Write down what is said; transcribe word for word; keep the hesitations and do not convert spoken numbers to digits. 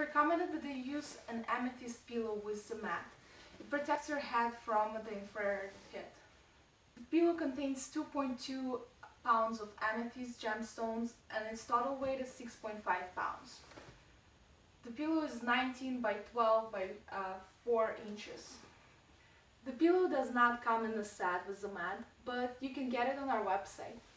recommended that they use an amethyst pillow with the mat. It protects your head from the infrared hit. The pillow contains two point two pounds of amethyst gemstones and its total weight is six point five pounds. The pillow is nineteen by twelve by uh, four inches. The pillow does not come in the set with the mat, but you can get it on our website.